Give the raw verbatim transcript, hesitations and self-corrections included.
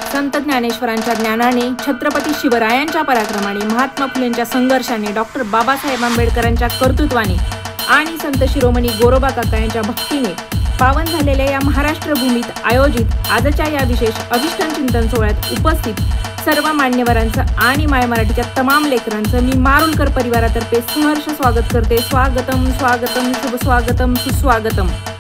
संत ज्ञानेश्वरांच्या ज्ञानाने, छत्रपती शिवरायांच्या पराक्रमाने, महात्मा फुलेंच्या संघर्षाने, डॉक्टर बाबासाहेब आंबेडकरांच्या कर्तृत्वाने आणि संत शिरोमणी गोरोबा काका यांच्या भक्तीने पावन झालेल्या या महाराष्ट्र भूमीत आयोजित आजच्या या विशेष अभिष्टन चिंतन सोहळ्यात उपस्थित सर्व मान्यवरांचं आणि माय मराठीच्या तमाम लेकरांचं मी मारुलकर परिवारातर्फे सहर्ष स्वागत करते। स्वागतम स्वागतम शुभ स्वागतम सुस्वागतम।